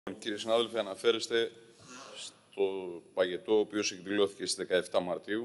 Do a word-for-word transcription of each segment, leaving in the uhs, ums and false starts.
Κύριε συνάδελφε, αναφέρεστε στο παγετό, ο οποίος εκδηλώθηκε στις δεκαεφτά Μαρτίου.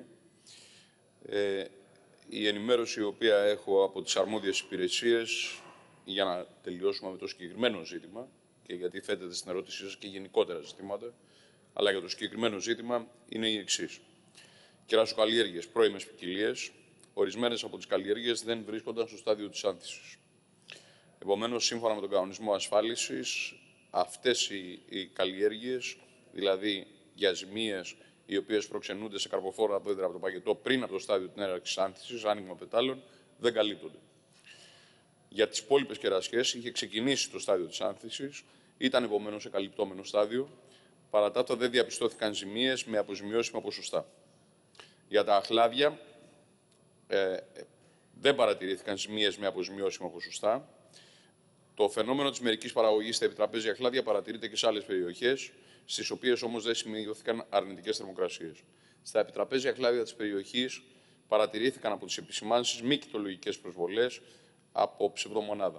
Ε, η ενημέρωση η οποία έχω από τις αρμόδιες υπηρεσίες, για να τελειώσουμε με το συγκεκριμένο ζήτημα, και γιατί θέτετε στην ερώτησή σας και γενικότερα ζητήματα, αλλά για το συγκεκριμένο ζήτημα, είναι η εξής. Κερασοκαλλιέργειες, πρώιμες ποικιλίες, ορισμένες από τις καλλιέργειες δεν βρίσκονταν στο στάδιο της άνθησης. Επομένως, σύμφωνα με τον κανονισμό ασφάλισης, αυτές οι, οι καλλιέργειες, δηλαδή για ζημίες οι οποίες προξενούνται σε καρποφόρα δέντρα από το παγετό πριν από το στάδιο της έναρξης άνθησης, άνοιγμα πετάλων, δεν καλύπτονται. Για τις υπόλοιπες κερασιές είχε ξεκινήσει το στάδιο της άνθησης, ήταν επομένως σε καλυπτόμενο στάδιο, παρά τα αυτά δεν διαπιστώθηκαν ζημίες με αποζημιώσιμα ποσοστά. Για τα αχλάδια ε, δεν παρατηρήθηκαν ζημίες με αποζημιώσιμα ποσοστά. Το φαινόμενο της μερικής παραγωγής στα επιτραπέζια αχλάδια παρατηρείται και σε άλλες περιοχές, στις οποίες όμως δεν σημειώθηκαν αρνητικές θερμοκρασίες. Στα επιτραπέζια αχλάδια της περιοχής παρατηρήθηκαν από τις επισημάνσεις μη κοιτολογικές προσβολές από ψευδομονάδα.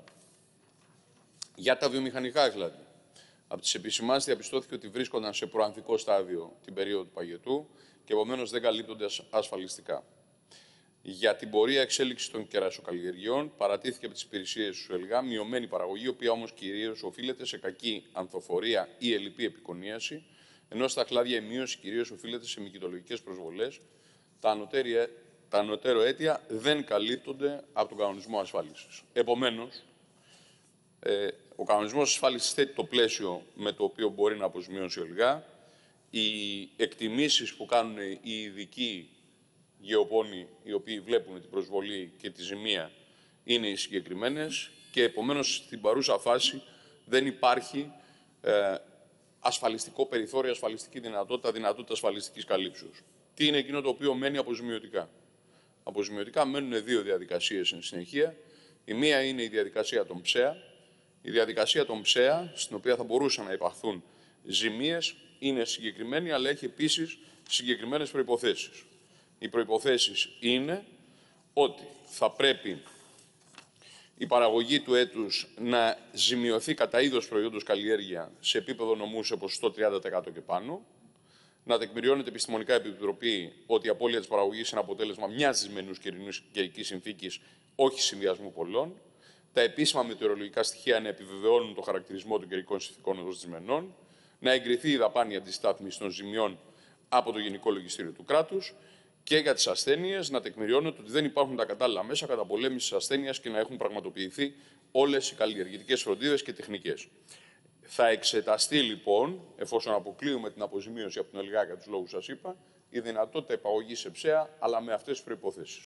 Για τα βιομηχανικά αχλάδια, από τις επισημάνσεις διαπιστώθηκε ότι βρίσκονταν σε προανθικό στάδιο την περίοδο του παγετού και επομένως δεν καλύπτονται ασφαλιστικά. Για την πορεία εξέλιξη των κερασοκαλλιεργειών, παρατήθηκε από τις υπηρεσίες του ΕΛΓΑ μειωμένη παραγωγή, η οποία όμως κυρίως οφείλεται σε κακή ανθοφορία ή ελλειπή επικονίαση, ενώ στα αχλάδια η μείωση κυρίως οφείλεται σε μυκητολογικές προσβολές. Τα, ανωτέρια, τα ανωτέρω αίτια δεν καλύπτονται από τον κανονισμό ασφάλισης. Επομένως, ε, ο κανονισμός ασφάλισης θέτει το πλαίσιο με το οποίο μπορεί να αποζημιώσει ο ΕΛΓΑ. Οι εκτιμήσεις που κάνουν οι ειδικοί γεωπόνοι, οι οποίοι βλέπουν την προσβολή και τη ζημία, είναι οι συγκεκριμένες και επομένως στην παρούσα φάση δεν υπάρχει ε, ασφαλιστικό περιθώριο, ασφαλιστική δυνατότητα, δυνατότητα ασφαλιστικής καλύψεως. Τι είναι εκείνο το οποίο μένει αποζημιωτικά? Αποζημιωτικά μένουν δύο διαδικασίες εν συνεχεία. Η μία είναι η διαδικασία των ΨΕΑ. Η διαδικασία των ΨΕΑ, στην οποία θα μπορούσαν να υπαχθούν ζημίες, είναι συγκεκριμένη, αλλά έχει επίσης συγκεκριμένες προϋποθέσεις. Οι προϋποθέσεις είναι ότι θα πρέπει η παραγωγή του έτους να ζημιωθεί κατά είδος προϊόντος καλλιέργεια σε επίπεδο νομού σε ποσοστό τριάντα τοις εκατό και πάνω, να τεκμηριώνεται επιστημονικά επί επιτροπή ότι η απώλεια της παραγωγής είναι αποτέλεσμα μιας δυσμενούς καιρικής συνθήκης, όχι συνδυασμού πολλών, τα επίσημα μετεωρολογικά στοιχεία να επιβεβαιώνουν το χαρακτηρισμό των καιρικών συνθήκων ως δυσμενών, να εγκριθεί η δαπάνη αντιστάθμισης των ζημιών από το Γενικό Λογιστήριο του κράτους, και για τις ασθένειες να τεκμηριώνεται ότι δεν υπάρχουν τα κατάλληλα μέσα καταπολέμησης της ασθένειας και να έχουν πραγματοποιηθεί όλες οι καλλιεργητικές φροντίδες και τεχνικές. Θα εξεταστεί λοιπόν, εφόσον αποκλείουμε την αποζημίωση από τον ΕΛΓΑ για τους λόγους σας είπα, η δυνατότητα υπαγωγής σε ΨΕΑ, αλλά με αυτές τις προϋποθέσεις.